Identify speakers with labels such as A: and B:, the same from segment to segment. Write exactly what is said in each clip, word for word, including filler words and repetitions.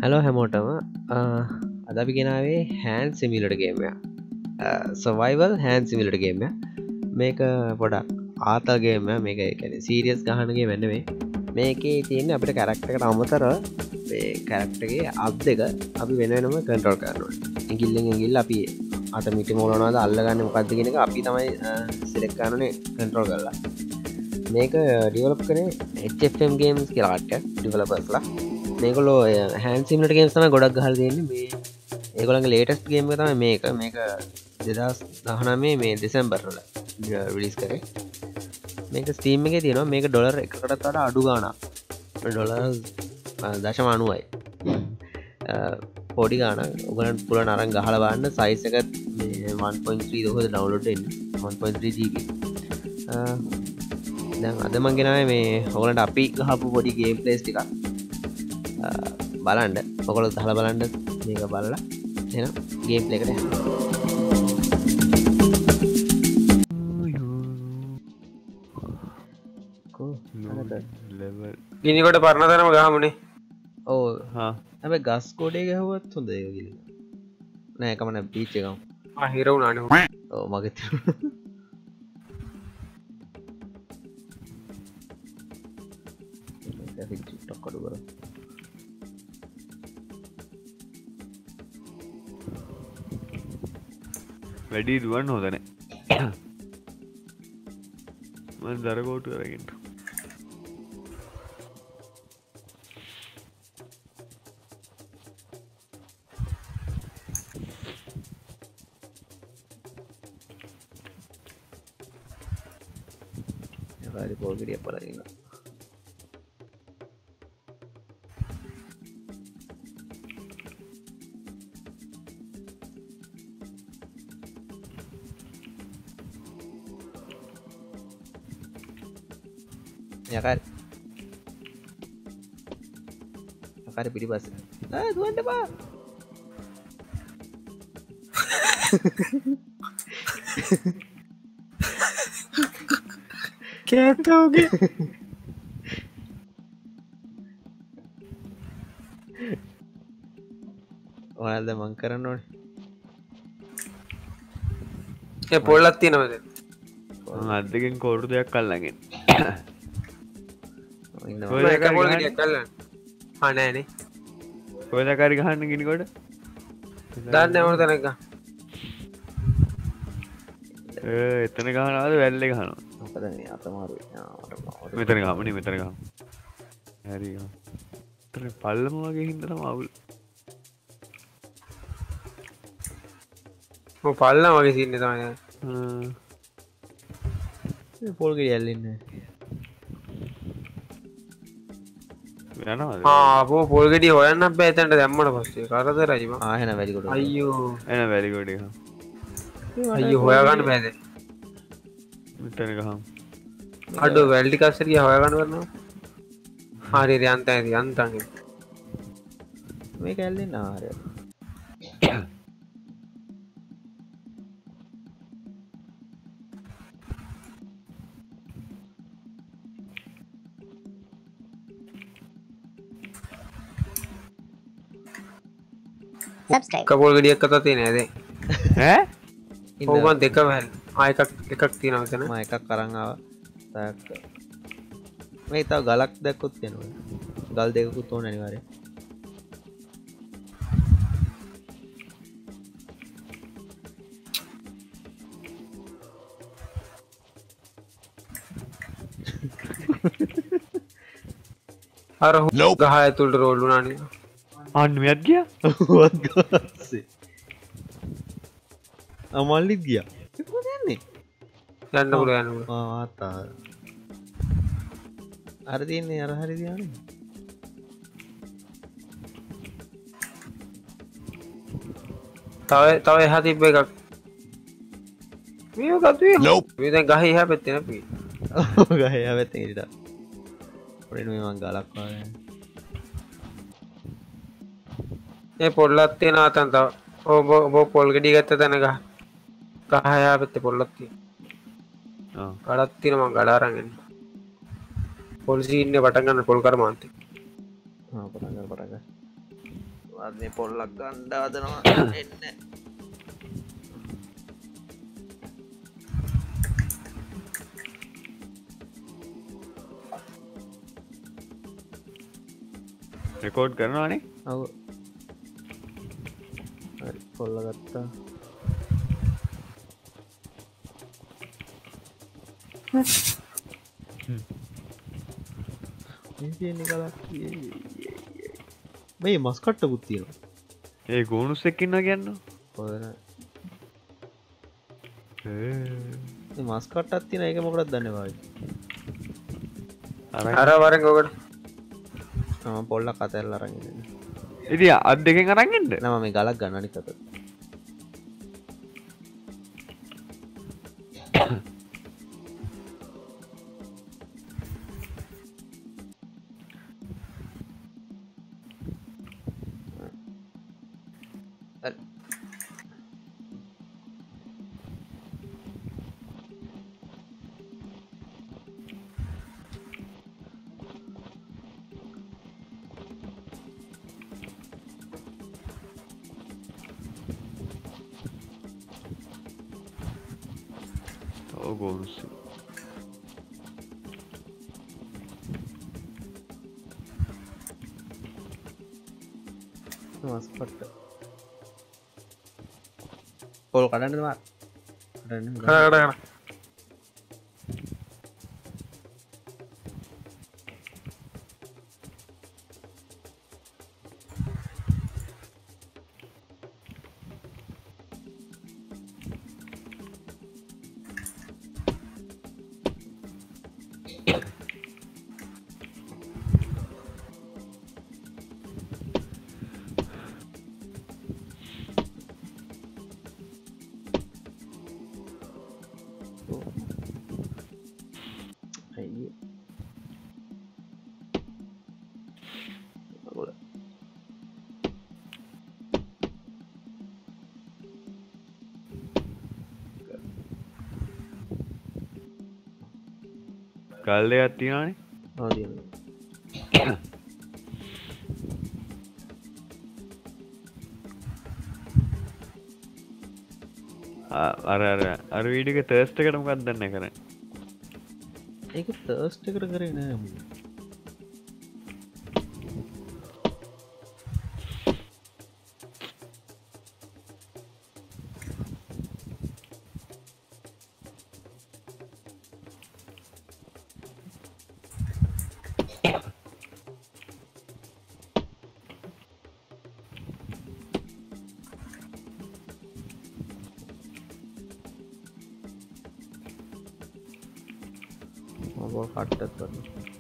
A: Hello හැමෝටම අද අපි ගෙනාවේ hand simulator game survival hand simulator game මේක පොඩක් ආතල්ගේම මේක එකන සීරියස් ගහනගේ වෙන්නවේ මේකේ තියන්න අපිට කැරක්ටකට අමතර කැරක්ටගේ අබ් දෙක අපි වෙනම කන්ට්‍රෝල් කරනවා ඉගිල්ලෙන් ගිල් අපි අට මිටි මොලනවාද අල්ලගන්න මොකක්ද කියෙනක අපි තමයි සිලෙක්කානනේ කන්ට්‍රෝල් කරලා මේක ඩිවලප් කරේ එච් එෆ් එම් ගේම්ස් කියලාට ඩිවලපර්ස්ලා මේකොලෝ හැන්සිමට ගේම් තම ගොඩක් ගහල් දෙන්නේ මේ ඒගොළඟ ලේටස් ගේම තම මේක මේක දෙදස් දහනමේ මේ දෙසැම්බර්ල විලිස් කරේ මේක ස්ටීම් එක තියෙනවා මේක ඩොලර් එකකටත් වඩ අඩු ගාන ඩොලර් දශම අනුවයි පොඩි ගාන උගලන් පුල නරන් ගහල බන්න සයිසක one point three දොහ download one point three G B දැන් අද මංගෙනව මේ ඔගලන්ට අපි ගහපු පොඩි ගේම් ප්ලේස් ටිකක් බලන්ඩ ඔකොල දහල බලන්ඩ මේක බලලා එන ගේම් ප්ලේකට
B: ගිනිකොට පරණ තරම ගහමුණේ
A: ඕ හැබ ගස් කෝඩේ ගැහුවත් හොඳ ගිල නෑකමන පිච්ච එකම්
B: හිරවුනාන
A: ඕ මගත ටොක්කඩු කර
C: වැඩි දුවන්න හොදන ම දරකෝටු කරගෙන්ට
A: පෝගරිය පලගන්න යකාර යකාර පිටි පස්ස දුවන්ට පා
B: කෑතෝගේ
A: ඔයාල්ද මං කරන්න ඕන
B: ඒ පොල්ලත් තියනවද
C: අදකින් කෝරු දෙයක් කල්ලගෙන්
B: හනෑනේ
C: කොයදකාරි ගහන්න ගෙනකොට
B: දන්න ඇවුණු තැනක
C: එතන ගහනාද වැල්ල ගහනවා
A: අතමාරු
C: මෙතන ගමන මෙතන ගම හැරි තර පල්ලම වගේ හිදන මවුල්
B: පල්ල වගේ සින්න තමයි
A: පොල්ග යල්ලන්න
B: ආපෝ පොල්ගෙඩිය හොයන්න බෑතැන්ට දැම්මට පස්සේ කරද රජම
A: ආහන වැලිකොට
B: අයියෝ
C: එන වැලිගොඩ
B: අයිය හොයාගන්න බෑද
C: මෙතන ගහම්
B: අඩු වැල්ඩි කස්සරිය හොයාගන්න කරනවා හරි යන්ත ඇති අන්තන්ගේ
A: මේ කැල්ලෙන් ආරය
B: කපෝල් ගඩියක් කතා තියෙන ඇද
C: ඈ
B: ඕමන් දෙක වැල් ආයකක් එකක් තියෙනවතන
A: ම එකක් කරංාව මේ තාව ගලක් දැක්කොත් තියෙනවා ගල් දෙකුත් ඕන අනිවාරය
B: අර ගහ ඇතුළට රෝල්ලුනාන
C: අන්න මෙත් ගිය
A: අමල්ලිත් ගිය දන්නේ
B: යන්න පුල යන්න
A: ආතා අර තියන්නේ අර හරි දයාන
B: තව තව එහ තිබ්බ එකක් මේ ගත්ේ විද ගහ හ පැත්තෙන පී
A: ගහ පැත්ත ඉට පොඩ මන් ගලක්වා
B: ඒ පොල්ලත්තේ නාතන් තව ඕබ බෝ පොල්ගඩි ගත්ත තැනක කහයා පැත්ත පොල්ලත්තිය ගඩත්තිනම ගඩාරගෙන් පොලිසි ඉන්න පටගන්න පොල් කරමාන්තේ
A: පටග පටග මේ පොල්ලක් ගන්න හදනවා එන්න
C: රෙකෝඩ් කරනවානේ
A: ඔව් හරි පොල්ල ගත්තා මේ තියෙන්නේ කලක් මේ මස් කට්ටකුත් තියෙනවා
C: ඒ ගෝනුස් එක්ක ඉන්නවා කියන්න
A: හොදන
C: ඒ
A: මේ මස් කට්ටක් තියෙන එක මොකටද දන්නේ වායි
B: අර වරෙන් ඔකට
A: මම පොල්ලක් අතහැරලා අරන් ඉන්නේ
C: ඉතින් අත් දෙකෙන් අරන් එන්න
A: නෑ මම මේ ගලක් ගන්න අනිත් අතට
C: ඔව් ගෝනුස්
A: මස් කට්ට පොල් කඩන්නද මාත් කඩන්න
B: කඩ කඩ කඩ
A: අයියේ මගුල
C: ගල් දෙකක් තියෙනවානේ
A: ඔව් තියෙනවා
C: අර අර අර වීඩියෝ එකේ තර්ස්ට් එකට මොකක්ද දන්නේ කරන්නේ
A: ඒක තර්ස්ට් එකට කරේ නෑ මම මම කට්ටත් කරනවා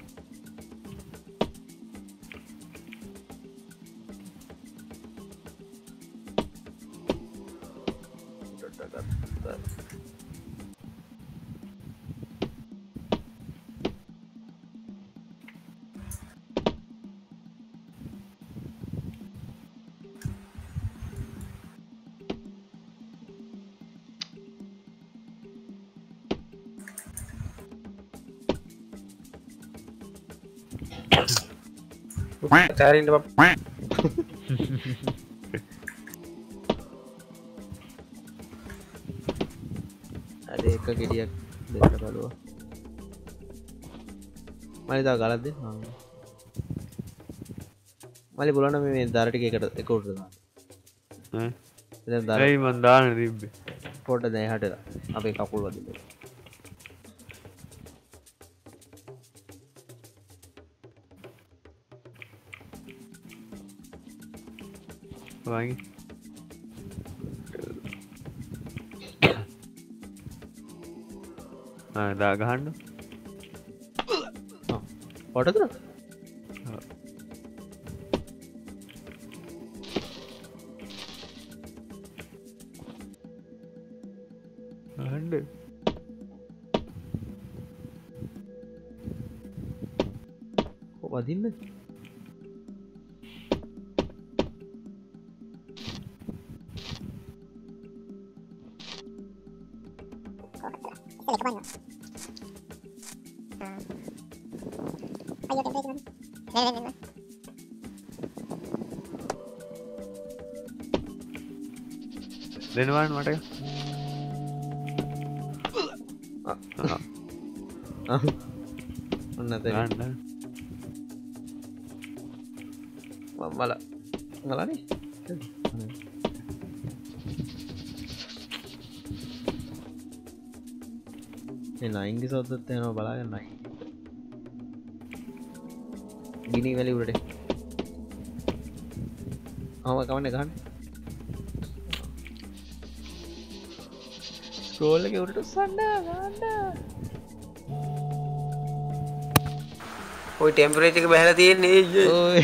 B: තෑරින්ට බප්
A: අර එක ගෙඩියක් දෙන්න බලුවා මලි තව ගලක් දෙන්න ආ. මලි බලන්න මේ දර ටික එකට එක උඩට දාන්න
C: ඈ
A: දැන් දර
C: ඇයි මන් දාන්න තිබ්බේ
A: පොඩ්ඩ දැන් එහාට අපේ කකුල් වදින්න
C: වයි ආ දා ගහන්න
A: පොඩද
C: ගහන්න
A: වදින්න
C: දෙනවාන් මට
A: ඔන්න තැන
C: ගන්න
A: මල මලනේ ඒ නයින්ගේ සොද්දත් යනවා බලාගන්නයි ගිනි වැලි උඩට ආව කවන්න ගන්න ස්ක්‍රෝල් එකේ උඩට උස්සන්න ගන්න
B: ඔය ටෙම්පරේචර් එක බහලා තියෙන්නේ
A: ඔය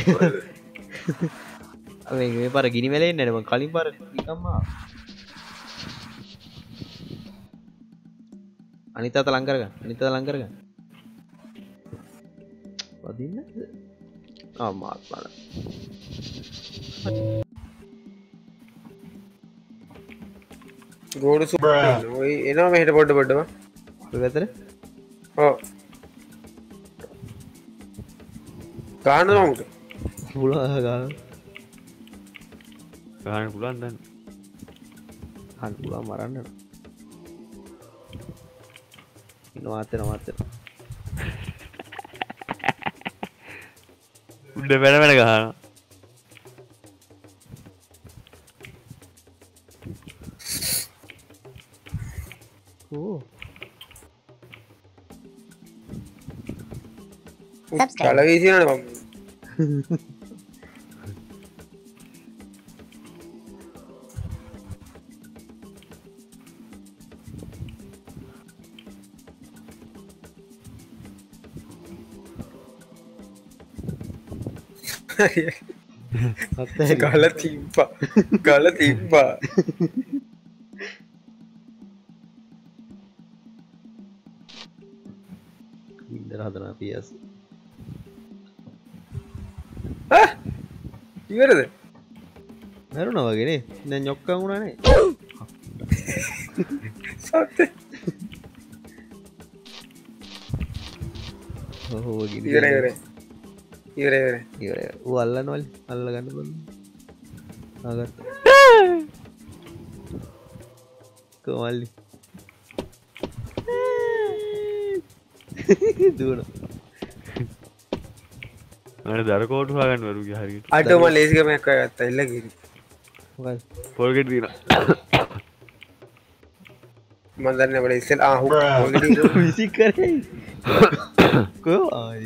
A: අවේ මේ පාර ගිනි වැලේ ඉන්නේ නේද මං කලින් පාර නිකම්ම අනිත් අත ලං කරගන්න අනිත් අත ලං කරගන්න වදින්න ආ මාත් පාර
B: ගෝඩ සුප් ඔය එනවා මෙහෙට පොඩ පොඩම
A: ඔය වැතර
B: ඔව් ගාන නමුට
A: පුළුවන් ගන්න
C: ගන්න පුළුවන් දැන්
A: ගන්න පුළුවන් මරන්න ඉනවා අතන අතන
C: උඩ වෙන වෙන ගහනවා
A: ඕ
B: කලවීසිනනේ මම ගල තිබ්බා ගල තිබ්බා
A: ඉන්දර හදනා පියස්
B: ඉවරද
A: මැරුණා වගේනේ දැන් ñොක්කන් වුණානේ
B: සත්‍ය
A: ඔහො ගිනි
B: ඉවර ඉවර ඉවර ඉවර
A: ඉවර ඌ අල්ලනවල අල්ල ගන්න බලන්න ආගත්ත කොමල්ලි දුවන
C: මට දර කෝටු හොයාගන්න වරුගේ හරියට
B: අඩෝ මම ලේසි ගමක් ගත්තා එල්ල ගිරි
A: මොකද
C: පොල්ගෙට දිනා
B: මම දන්නේ අපේ ඉස්සෙල් ආ හු පොල්ගෙඩි
A: විසි කරේ කෝ ආය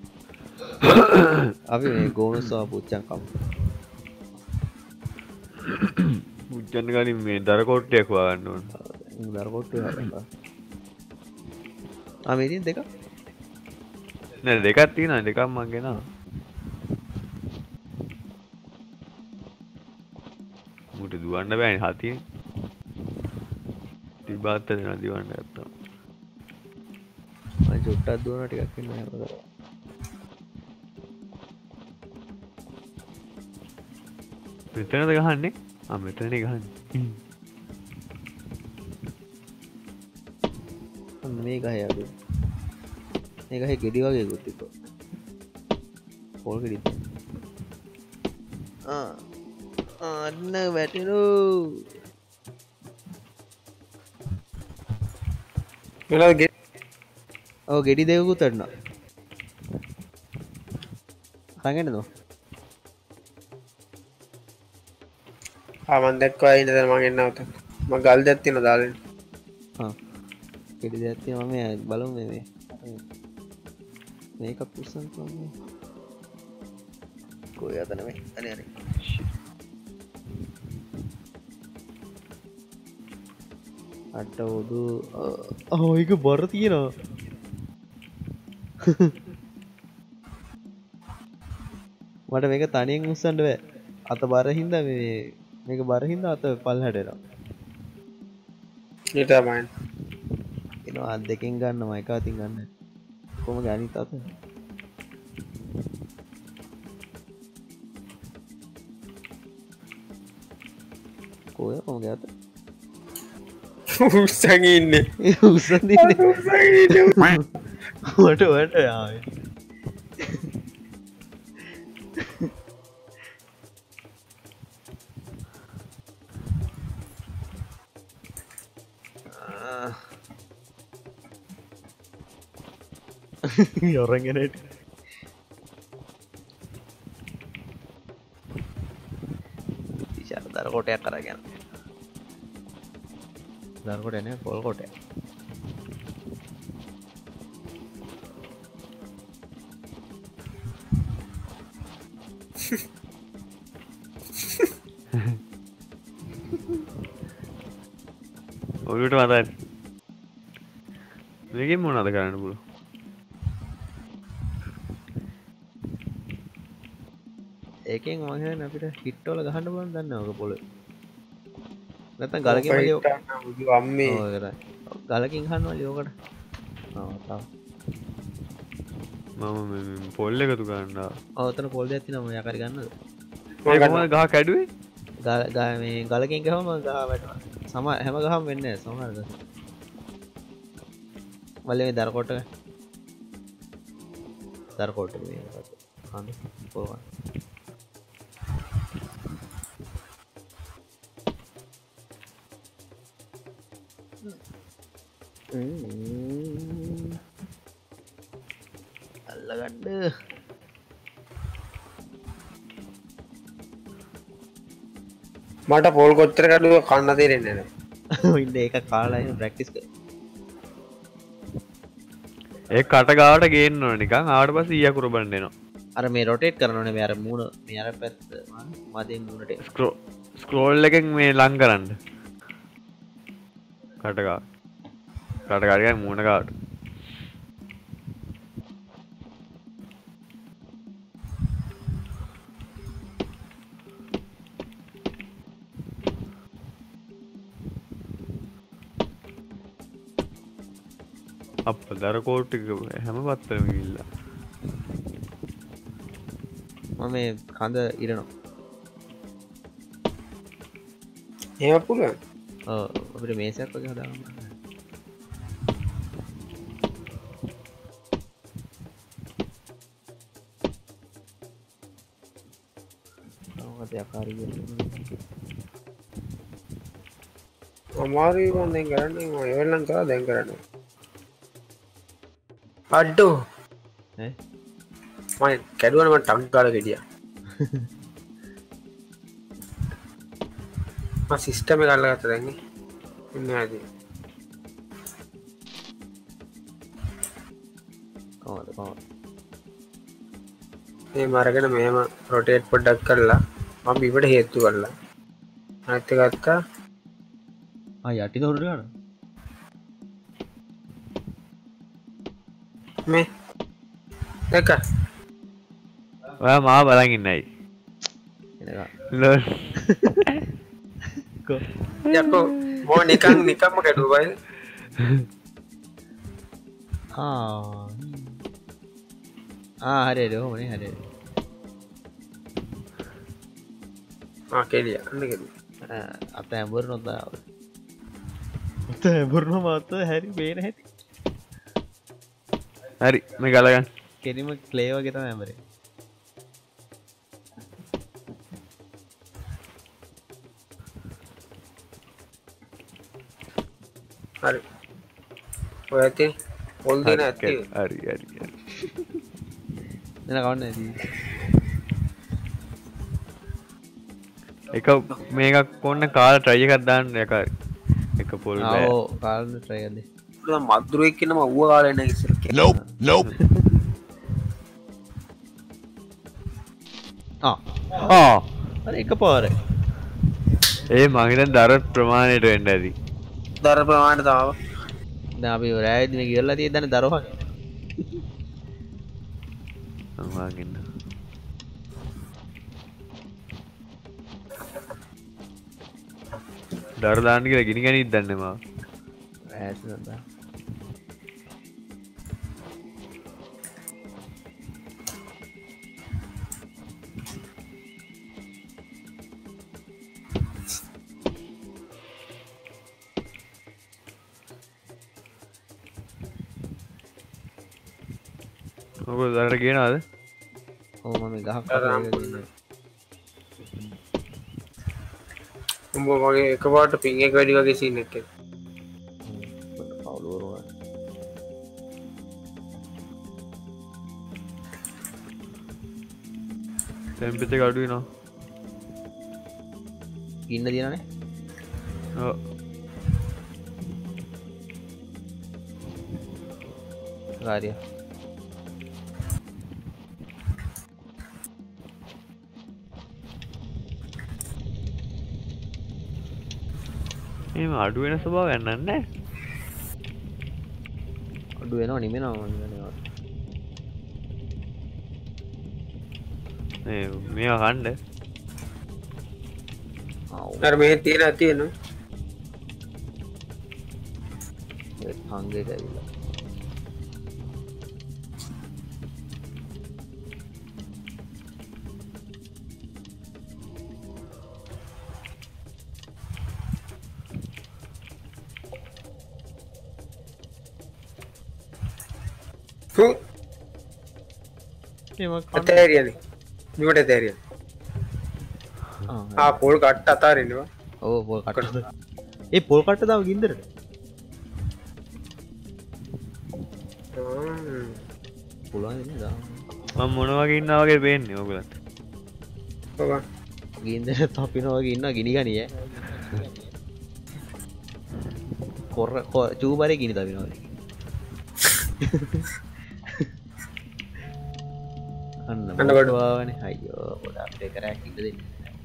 A: අපි මේ ගෝනස්වා පුච්චන් කමු
C: මුච්චන්න කලින් මේ දර කෝට්ටයක් හොයාගන්න ඕන
A: දර කොට්ටු හදන්න ආ මේ තියෙන දෙක
C: නෑ දෙකක් තියෙනවා දෙකක් මං ගෙනා මුට දුවන්න බෑනේ හතියේ තිබාත්ත දෙනවා දිවන්න ගත්තා
A: මම චුට්ටක් දුවනවා ටිකක් ඉන්න හැමදාම
C: මෙතනද ගහන්නේ ආ මෙතනනේ ගහන්නේ
A: අන්න මේ ගහේ අද මේ ගහේ ගෙඩි වගේ එකක් තිබ්බා පොල් ගෙඩි ආ අන්න වැටෙනෝ
B: මෙලා ගෙ
A: ඔව් ගෙඩි දෙකකුත් වටනවා හංගෙන්නද
B: ආ මම දැක්කා ඉන්න දැන් මම එන්න આવත මම ගල් දැක් තියෙනවා දාලා
A: ආ ගෙඩි දෙකක් තියෙනවා මේ බලමු මේ මේ මේක පුස්සන් කොහොමද කොයි අතන මේ අනේ අනේ අට උදු ආ ඒක බර තියෙනවා මට මේක තනියෙන් උස්සන්න බෑ අත බර හින්දා මේ මේක බර හින්දා අත පල්ලහැට එනවා
B: ඒ තමයි
A: එනවා අත් දෙකෙන් ගන්නවා එක අතින් ගන්න කොහොමද අනිත් අත කොහේ කොහොමද අත
B: උස්සන් ඉන්නේ
A: උස්සන් දින්නේ
B: උස්සන් ඉන්නේ
A: මට වට ආවේ යොරගෙන දර කොටයක් කරගෙන දරකොට එන පොල් කොටය
C: ඔලුට මතයි මේකෙන් මොනවද කරන්න පුළුවන්
A: ඒකෙන් මම හිතන්නේ අපිට හිට් වල ගහන්න පුළුවන් දන්නේ ඔක පොළ නැත්නම් ගලකින් වලිය
B: අම්මේ
A: ඔව් කරා ගලකින් ගහන්න වලිය ඔකට ආ තාම
C: මම මේ පොල් එකතු කරන්න
A: ඔව් එතන පොල් දෙයක් තියෙනවා මම යකාරි ගන්නද
C: ඒ කොහමද ගහ කැඩුවේ
A: ගල ගහ මේ ගලකින් ගහම ගහ වැටෙනවා සම හැම ගහම වෙන්නේ නැහැ සමහර ගහ වලේ දර කොට දර කොට මේ හඳ පොල්වන් අල්ලගන්න
B: මට පොල් කොච්චර කඩුව කන්න තේරෙන්නේ නැහැ
A: ඉන්න ඒක කාලා ප්‍රැක්ටිස් කර
C: ඒ කට ගාවට ගේන්න ඕන නිකන් ආවට පස්සේ ඊය කුරබන් දෙනවා
A: අර මේ රොටේට් කරන්න ඕනේ මේ අර මූණ මේ අර පැත්ත මදෙන් මූණට
C: ස්ක්‍රෝ ස්ක්‍රෝල් එකෙන් මේ ලං කරන්න කට ගාව කට ගාවට මූණ ගාවට අප දර කෝට්ටික හැම පත්තරම ගිල්ලා
A: මම මේ කඳ ඉරනවා
B: එහෙම පුළුවන්
A: ඔව් අපිට මේසයක් වගේ හදාගන්න මොකද යකාරි
B: අමාරුයි මම දැන් කරන්නේ මම එවලම් කරා දැන් කරන්නේ අඩෝ
A: ඈ
B: මම කැඩුවනේ මම ටක් ගාලා ගෙඩියා මම සිස්ටම් එක අල්ලගත්තා දැන් නේ ඉන්නේ ආදී
A: කොහොමද කොහොමද
B: මේ මාර්ගන මෙහෙම රොටේට් පොඩ්ඩක් කරලා මම බිමට හේතු කරලා අනිත් එක ගත්තා
A: ආ යටි දොරට ගන්න
B: මේ දෙක
C: ඔයා මාව බලන් ඉන්නයි
A: එනකම්
C: ලෝල්
A: කො
B: යකෝ මෝ නිකන් නිකම්ම කැඩුවා බයි
A: ආ ආ හරි හරි ඔහොමනේ හරි හරි
B: ආ කෙලිය අන්න කෙලිය
A: අත ඇඹරනොත් දාව අත ඇඹරනොත් මාත හැරි බේන හැටි
C: හරි මේ ගලගන්න
A: කෙලිම ක්ලේ වගේ තමයි ඇඹරේ
B: හරි ඔය ඇති පොල් දෙන ඇති
C: හරි හරි හරි
A: එන කවන්න ඇති
C: එක මේකක් කොන්න කාල ට්‍රයි එකක් දාන්න යකාරි එක පොල් බෑ
A: ආවෝ කාලන try කරන්න
B: පුරා මද්දුරෙක් කියනම ඌව කාලේ නැහැ ඉස්සර
D: Nope, nope.
A: ආ
C: ආ
A: අර එක පාරේ
C: ඒ මං හිතන්නේ දර ප්‍රමාණයට වෙන්න ඇති
B: දර ප්‍රමාණයට තාම
A: දැන් අපි රෑවිදි මේ ගිරලා තියෙද්දන්නේ දරවහන්
C: මං වාගෙන දර දාන්න කියලා ගිනි ගනිත් දන්නේ මාව
A: ඈත් නන්දා
C: ඔබ දරට කියනවාද
A: ඔව් මම ගහක් කපලා ඉන්නේ
B: උඹ වගේ එකපාරට පින් එක වැඩි වගේ සීන් එකක්
A: පවුල වරුවා
C: ටෙම්පරේචර් එක අඩු වෙනවා.
A: ගින්න දිනනේ.
C: ඔව්.
A: කාර්යය.
C: එහෙම අඩු වෙන ස්වභාවයක් නැහැ.
A: අඩු වෙනවා නිමෙනවා නිමෙනවා.
C: මේ මේවා කන්න.
B: අර මේ තියෙන තියෙනවා.
A: ඒ හංගේ ගිහලා.
B: හු
A: මේක
B: තේරියනේ. මෙවට තේරියනේ. ආ පොල් කට්ට අතාරින්නවා.
A: ඔව් පොල් කට්ට. ඒ පොල් කට්ට දාව ගින්දරට. පුළුවන් නේ දාන්න.
C: මම මොන වගේ ඉන්නා වගේ පේන්නේ ඔයගලන්ට.
B: ඔව්.
A: ගින්දර තපිනවා වගේ ඉන්නවා ගිනි ගනි ඈ. කොර චූබරේ ගිනි තපිනවා. අන්න බඩවානේ අයියෝ පොඩ අපේ කරයක් ඉඳ දෙන්න.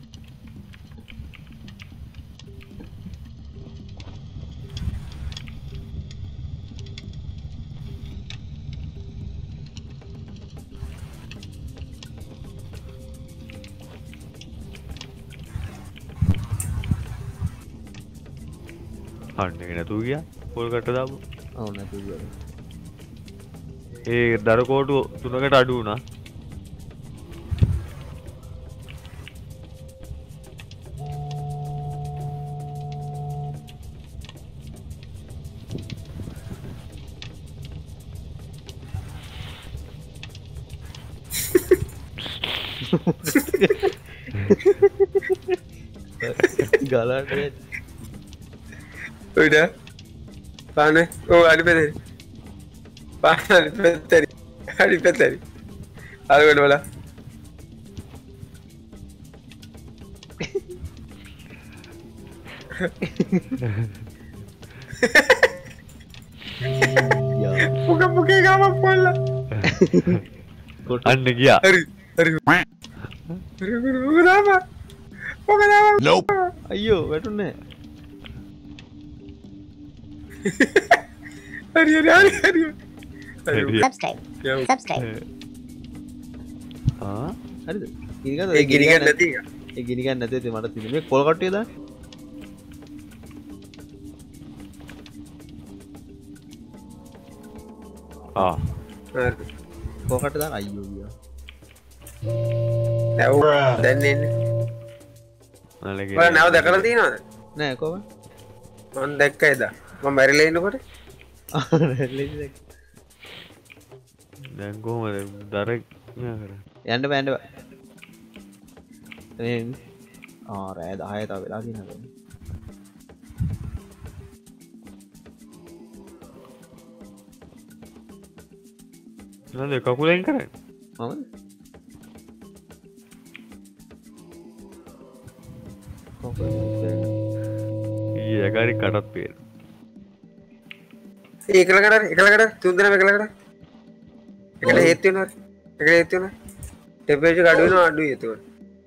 C: අන්න එක නැතුව ගියා පොල් කට්ට දාපු.
A: ඔව් නැතුව ගියා.
C: ඒ දර කෝටු තුනකට අඩු වුණා.
A: ගලන්න
B: උඩ පාන ඕ අඩි පෙතේ පාන අඩි පෙතේ අඩි පෙතේ අරගෙන වල පුක පුකේ ගාම පොල්ලා
C: අන්න ගියා.
B: හරි හරි හරි මොකදාම මොකදාම
A: nope අයියෝ වැටුනේ
B: හරි හරි හරි හරි
D: subscribe subscribe
C: ආ
A: හරිද ගිනි ගන්න
B: ඒ ගිනි ගන්න නැති එක
A: ඒ ගිනි ගන්න නැති ඉතින් මට තියෙන්නේ මේ පොල් කට්ටිය දාන්න
C: ආ
B: හරි
A: පොල් කට්ට දාන්න අයියෝ ගියා
B: නැව දැන් එන්නේ
C: නලගේ
B: ඔය නැව දැකලා තියෙනවද
A: නෑ කොහොම
B: මම දැක්කා එදා මම මැරිලා ඉන්නකොට
C: දැන් කොහමද දර මෙයා කරන්නේ?
A: යන්න බෑ යන්න බෑ මේ ආ රෑ දහය තව වෙලා තියෙනවා
C: නේද කකුලෙන් කරන්නේ?
A: මමද
C: ඊයේ යකාරි කටත් පේන.
B: ඒකලකට එකලකට තුන් දෙනා එකලකට එකට හේතු වෙනවා එකට හේතු වෙනවා ටෙම්පරේචර් අඩු වෙනවා අඩුයි එතකොට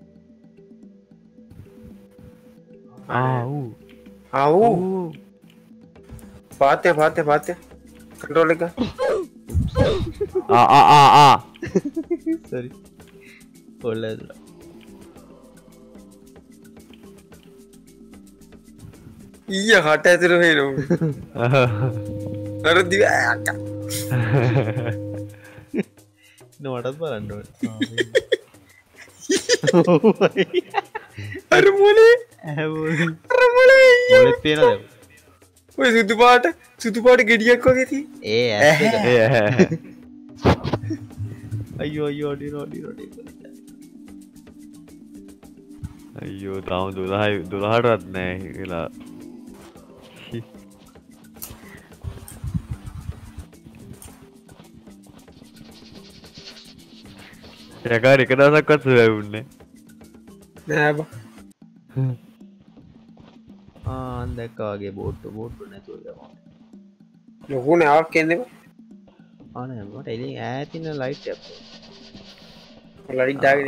C: ආ ඌ
B: ආව් පාත්‍ය පාත්‍ය පාත්‍ය කන්ට්‍රෝල් එක
C: ආ ආ ආ ආ
A: සරි පොල්ලද
B: ඊය හට ඇතුළු වෙනවා අර දිව අක්කා
A: නවටත් බලන්න
B: අර මොලේ
A: අර
B: මොලේ
A: මොලෙත් පේනද
B: ඔය සුදු පාට සුදු පාට ගෙඩියක් වගේ තියෙන්නේ
A: ඒ ඇස් දෙක
C: ඒ
A: අයියෝ අයියෝ අඩි රෝඩි රෝඩි
C: අයියෝ තාම දොළහයි දොළහටවත් නෑ කියලා යකාර එක දවසක්වත් සුවැවුන්නේ
B: නෑ බා
A: ආන් දැක්කාගේ බෝට්ටු බෝට්ටු නැතුව යනවා
B: ලොකු නෑවක් කියන්නේ
A: ආනේ මට එළින් ඈතින් ලයිට් එකක්
B: ලයිට් දාගෙන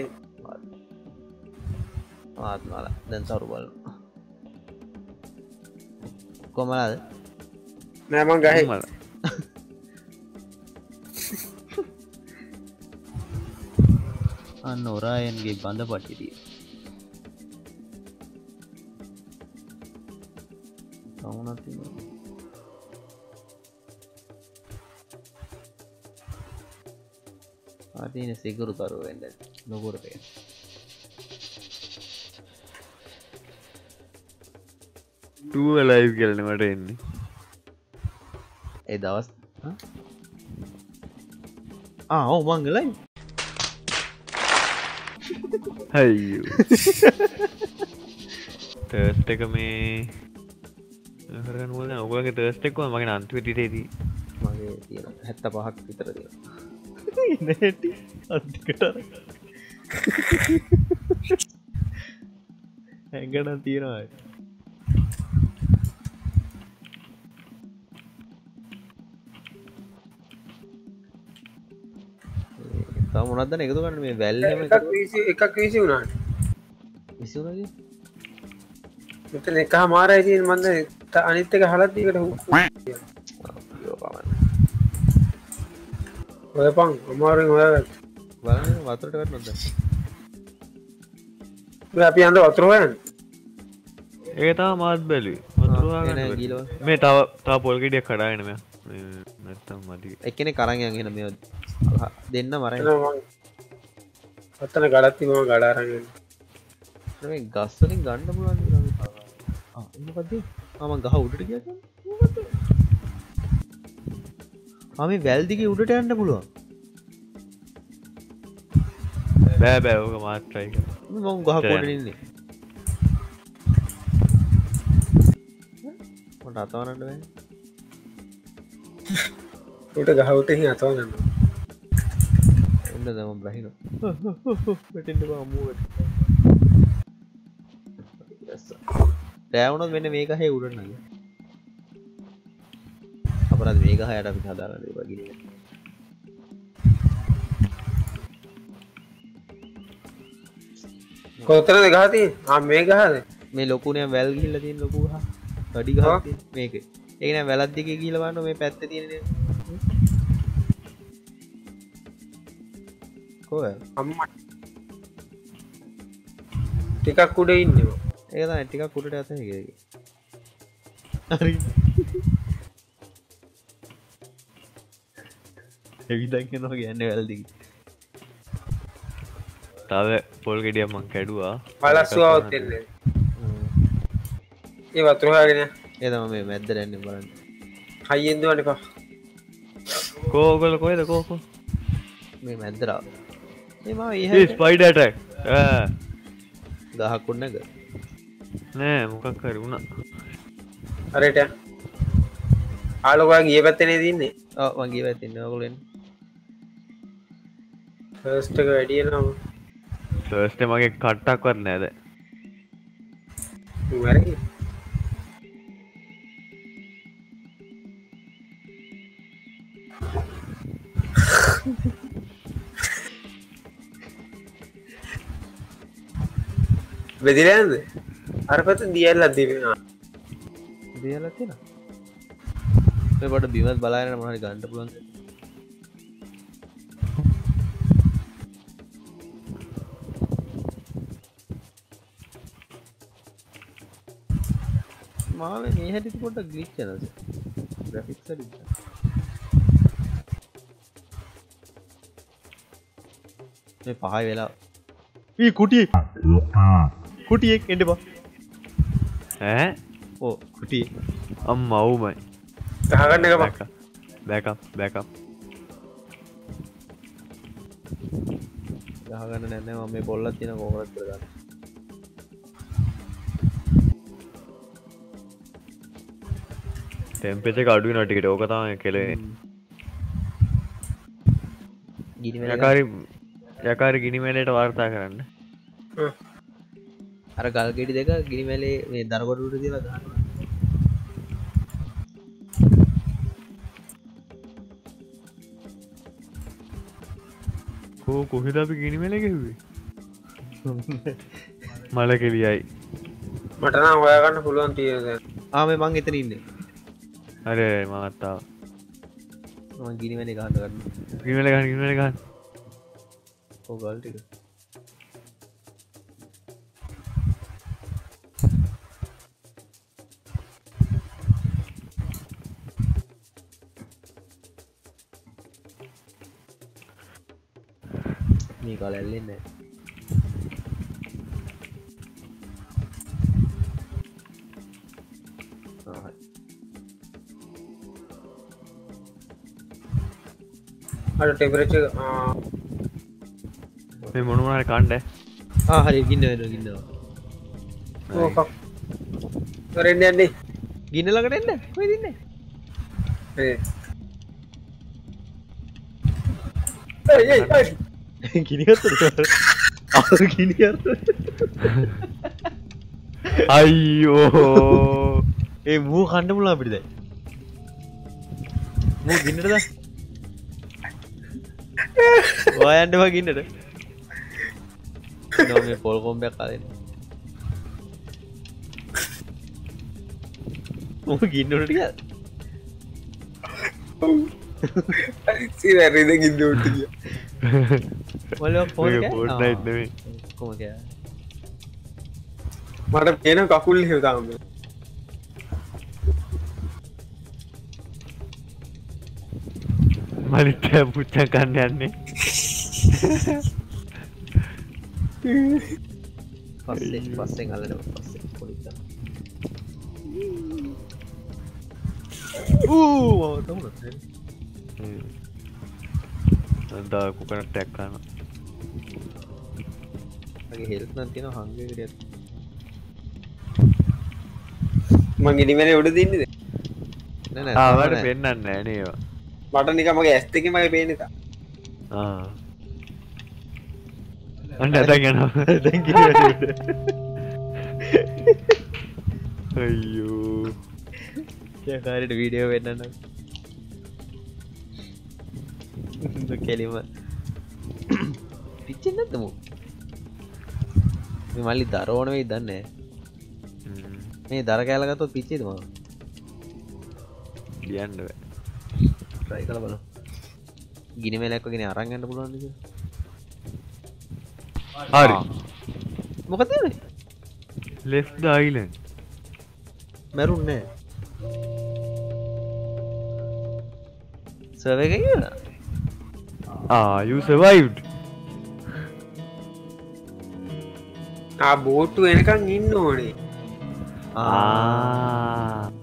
A: ආත්මාලා දැන් සරු බලන්න කොමලාද
B: නෑ මං ගහේ
C: මල
A: අන්න ඔරායන්ගේ බඳ පටිතිය සමුණත් ආතින සිගුරු තරුව වෙන්න නොකුරට
C: ටුව ලයිව් කියලන මට එන්නේ
A: ඒ දවස් ආ මංගලයි
C: හයි තර්ස්ට එක මේ කරනුවල ඔගලගේ තර්ස්ටෙක්ව මගේ අන්තිවිටේදී
A: මගේ තියෙන හැත්ත පහක් විතර තියෙන අන්තිකට ඇගන තියෙනවා මොනත්දන එකතු කන්න මේ වැල්ලම
B: එකක් විසි වුණාට
A: විසුනගේ
B: මෙතන එක මාරයි තියෙන මන්ද අනිත් එක හලත්දීකට ඔය පං අමාරුවෙන් හොයාගත්ත
A: බලන්න වතුරට කට නොද
B: අපි අන්ද වතුර හොයන්න
C: ඒ තා මාත් බැලි
A: ගීලව
C: මේ තව තා පොල්ගෙඩියක් කඩාගෙනම නැත්තම් මති
A: එකන කරංයන් හෙන මේ දෙන්න මරයි
B: අත්තන ගඩත්ති මම ගඩාරගන්න
A: මේ ගස්සලින් ගණ්ඩ පුලන් පදේ මම ගහ උඩට කිය මම වැල්දික උඩට යන්න පුළුවන්
C: බෑ බෑෝක මාත්‍රයි
A: මම ගහ කොටන්නේ මොට අතවනට වැ
B: උට ගහවට හි අතවගන්න
A: එන්න දම බ්‍රහින පටට අමුවට රෑවුණොත් වෙන්න මේක හැ උඩන්නග අපරත් මේක හයට අපි හදාරද වගින
B: කොතනද ගහති මේ ගහද
A: මේ ලොකුනය වැල් ගිල්ල තින් ලොකු ඩි ගහ මේක ඒන වැලත්දික කියලවන්න මේ පැත්ත තියෙන කො
B: අම්ම ටිකක් උඩ ඉන්නවා
A: ඒක ටිකක් කුටට ඇත හරි එවිදක් නවා ගන්න වැල්දි
C: තව පොල් ගෙඩිය මං කැඩුවා
B: පලස්වාවත් එන්නේ ඒ වතුරහාගෙන
A: ඒතම මේ මැද්ද රැන්න බලන්න
B: හයිියෙන්දුවන එපා
C: කෝගල කොයද කෝකෝ
A: මේ මැද්දරාව ඒම
C: ස්පයිඩටක්
A: ගහකුන්නක
C: නෑ මොකක් කර වුණා
B: අරට ආලොකා ගිය පැත්තනේ තින්නේ
A: වගේ පැතින්න ඔකුලෙන්
B: ෆස්ටක වැඩිය නම්
C: ෆස්ට මගේ කට්ටක් වර නෑද
B: වැරකි වෙදිරන්ද අර පත දියල් අදදිෙන
A: දියලතින පට බිමත් බලායන මහරි ගණ්ඩ පුලන්ද මාව මේ හැටි පොට ග්‍රීක් චනස ග්‍රෆික්ස මේ පහයි වෙලා ඒ කුටිය කුටියෙක් එඩ බා
C: ඈ
A: ඕ කුටිය
C: අම් මවුමයි
B: ගහගන්න එක බක්
C: බැකප් බැකප්
A: ගහගන්න නැන්න ම මේ බොල්ලත් තින කෝරත් කරගන්න
C: ටෙම්පෙච අඩුව නටිකට ඕකතම කෙලේ
A: ගිනි
C: කාරි යකාර ගිනිමලට වාර්තා කරන්න
A: අර ගල්ගෙඩි දෙක ගිනිමැලේ මේ දරකොටුට තියලා ගන්න
C: කෝ කොහෙද අපි ගිනිමල ගැවේ මල කෙලියයි
B: මටනම් හොයාගන්න පුළුවන් තියෙන
A: ආම මං එතන ඉන්නේ
C: අර මත්තාව
A: මං ගිනිමැලේ ගහන්න ගන්න
C: ගිනිමල ගන්න ගිනිමල ගන්න
A: ඔව් ගල් ටික මේ කාලේ ඇල්ලෙන්නේ නැහැ.
B: අර ටෙම්පරේචර්
C: මේ මොන මොනාරි කණ්ඩ
A: ආ හරි ගින්න වෙනවා ගින්නවා.
B: ඕක. කරෙන්න යන්නේ.
A: ගින්න ළඟට එන්න. කොහෙද ඉන්නේ?
B: ඒ. ඒයි ඒයි.
A: ගිනි ගත්තද? ආ ගිනි ගත්තා.
C: අයියෝ
A: ඒ මූ කන්න පුළුවන් අපිට දැන්. මූ ගින්නට දා. ඔයයන්ට වා ගින්නට. නෝ මේ පොල් කොම්බයක් කාලේ. මූ ගින්නට ගියා.
B: සිරරිද ගින්නට ගියා.
A: මොලෝ ෆෝන් එක.
C: ෆෝර්ට්නයිට් නෙමෙයි.
A: කොහොමද ගියා?
B: මට පේන කකුල් හිව තාම.
C: මලිට පුච්ච කන්න යන්නේ
A: පස්සේ පස්සෙන් අල්ලනවා පස්සේ පොලිස් ගන්න. ඌ තමුණත්
C: අන්දා කුකන ටැක් කරන
A: මගේ හෙල්ත් නම් තියෙනවා හංගේ විදියට.
B: මං ගිනිමැලේ උඩ දින්නේ
A: නෑ නෑ
C: ආවට
A: තාම නෑ.
C: පෙන්වන්නේ නැහැ නේවා
B: මට නිකන් මගේ ඇස් දෙකෙන් මගේ පේන්නේ තා.
C: ආ අන්න දැන් යනවා
A: දැන් ගිනිමැලේ.
C: අයියෝ
A: ඒ කාරේට වීඩියෝ වෙන්නන්න. කෙලිම පිච්චෙන්නේ නැද්ද මෝ? මේ මල්ලි දර ඕන වෙයි දන්නේ නැහැ. මේ දර කෑල්ල ගත්තොත් පිච්චේද මම?
C: කියන්න බෑ
A: try කරලා බලමු. ගිනි මෙලක් වගේ නේ අරන් යන්න පුළුවන් නේද?
C: හරි
A: මොකද මේ?
C: left the island
A: මරුන්නේ නැහැ. සර්වර් එකේ ඉන්නවා.
C: ah you survived
B: ආ බෝට්ටු එනකන් ඉන්න ඕනේ.
C: ah